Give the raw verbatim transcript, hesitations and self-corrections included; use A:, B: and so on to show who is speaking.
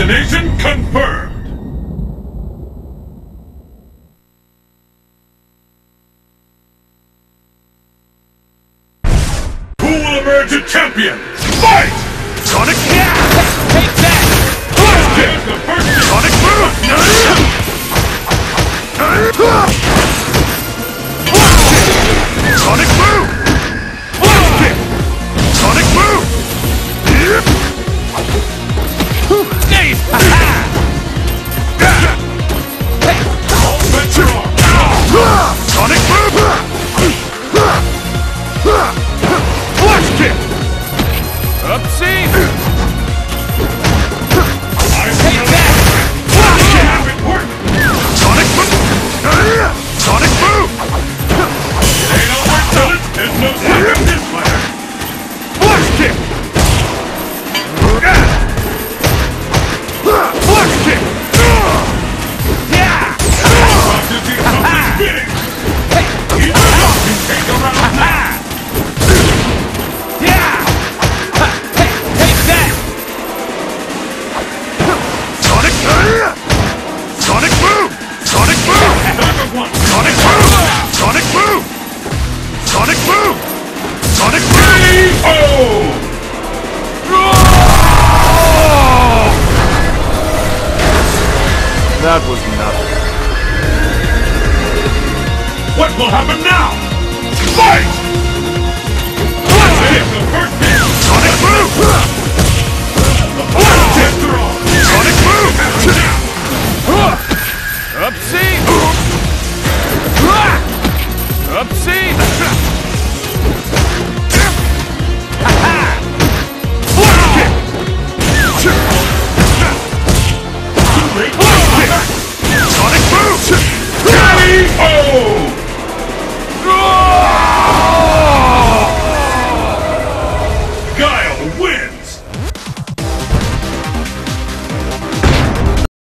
A: Destination confirmed! Who will emerge a champion? Fight!
B: Sonic! Yeah! Take that!
A: Here's the first hit.
B: Sonic move! Sonic move! Sonic move! Nice!
A: All bets are off.
B: Sonic move! Flash kick! Upsie!
A: I
B: Take that! Flash kick!
A: have it working.
B: Sonic move! Sonic move!
A: Ain't over till it. There's no stopping this player.
B: Flash kick! Flash kick! Yeah!
A: Watch as he comes to spinning. He's enough to take a round now.
B: Yeah! Hey, take that! Sonic! Sonic move! Sonic move!
A: Number one.
B: Sonic move! Sonic move! Sonic move! Sonic move!
A: Oh!
B: That was nothing.
A: What will happen now? Fight! Hit the first hit.
B: Sonic move!
A: The first hit are off.
B: Sonic move!
A: Now.
B: Upsie! Upsie! Flash kick!
A: Too late.